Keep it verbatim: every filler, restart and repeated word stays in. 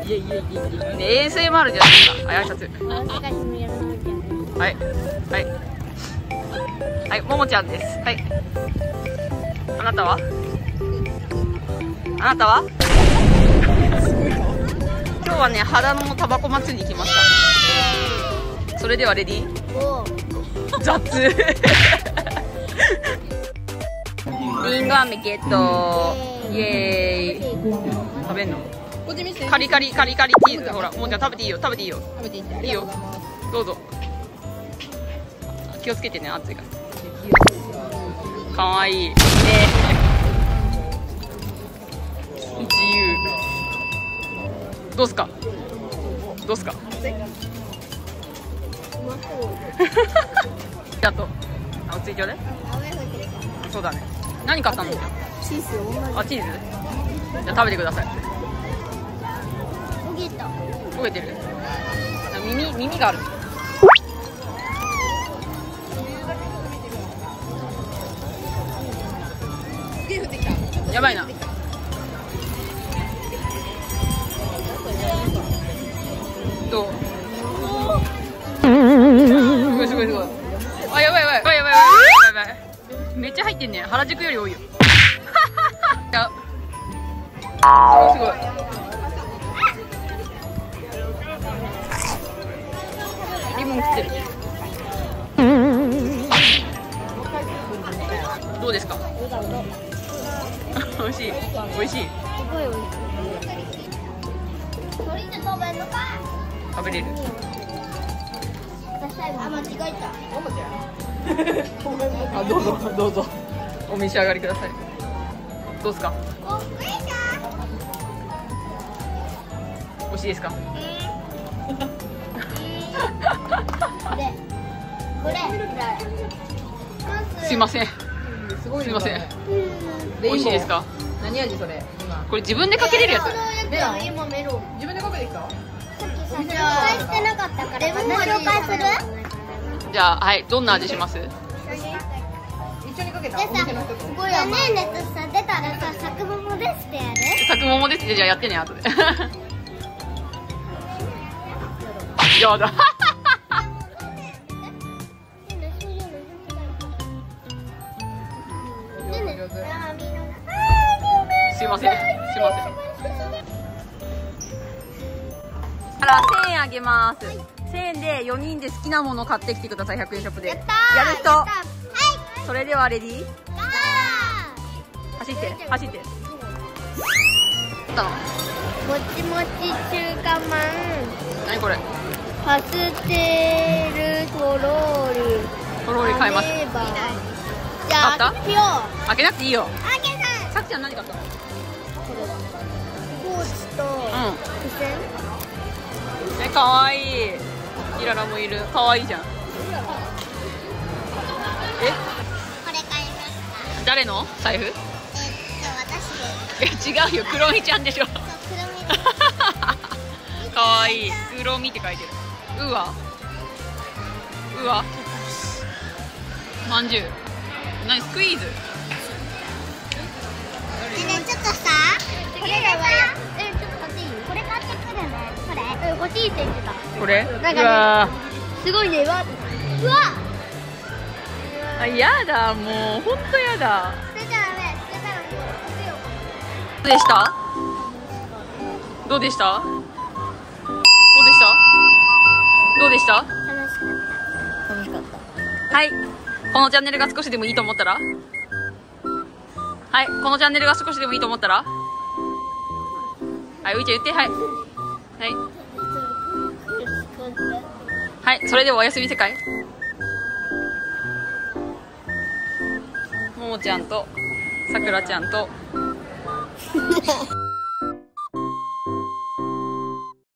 イエイイエイイエイイエイ。エーエスエムアール じゃないですか。はい、挨拶。はい。はい。はい、ももちゃんです。はい。あなたは？あなたは？今日はね、肌のタバコ祭りに来ました。それではレディー？雑。リンゴ飴ゲット。イエーイ。食べんの？カリカリカリカリチーズ。ほら、もうじゃあ食べていいよ、食べていいよ。食べていいって。いいよ。どうぞ。気をつけてね、熱いから。かわいい。ね。一遊。どうすか。どうすか。あと。あ、ついちゃうね。そうだね。何買ったの？チーズ。あ、チーズ。じゃあ食べてください。焦げた。焦げてる。耳、耳がある。やばいな。どう？すごいすごいすごい。あ、やばいやばいやばいやばいやばいやばい。めっちゃ入ってんね。原宿より多いよ。や。すごいすごい。リボン切ってる。どうですか？美味しい。美味しい。すごい美味しい。食べれる。あ、間違えた。あ、どうぞどうぞ。お召し上がりください。どうですか？美味しいですか？これ。これ。すいません。すいません。美味しいですか？何味それ？これ自分でかけれるやつ。今メロン。自分でかけてきた？紹介してなかったから。紹介する？じゃあ、はい、どんな味します？一緒にかけた。でさ、ねえねとさ、出たらさ、さくももですってやる？さくももですって、じゃあやってね、後で。やだ。すいません、すいません。あら、せんえんあげます。はい、せんえんでよにんで好きなもの買ってきてください。ひゃくえんショップで。やったー。やる人。はい。それではレディー。走って、走って。たの。もちもち中華まん。何これ。パステルとろーり。とろーり買います。じゃあ、開けよう。開けなくていいよ。開けない。さくちゃん何買ったの？ポーチと付箋。え、かわいい。イララもいる。かわいいじゃん。え？これ買いました。誰の財布？えっと、私です。え、違うよ。クロミちゃんでしょ。そう、クロミ。かわいい。クロミって書いてる。うわ。うわ。まんじゅう。何スクイーズ？ねえねえ、ちょっとさ。これやばい。え、ちょっと買っていい？これ買ってくるね。これ？うん、欲しいって言ってた。これ？なんかね、すごいね。うわ。うわ。あ、やだ、もう本当やだ。捨てちゃダメ。捨てたらもう捨てよう。どうでした？どうでした？どうでした？どうでした？楽しかった。楽しかった。はい。このチャンネルが少しでもいいと思ったら？はい。このチャンネルが少しでもいいと思ったら？はい、ういちゃん言って、はい。はい。はい、それではおやすみ世界。ももちゃんと、さくらちゃんと。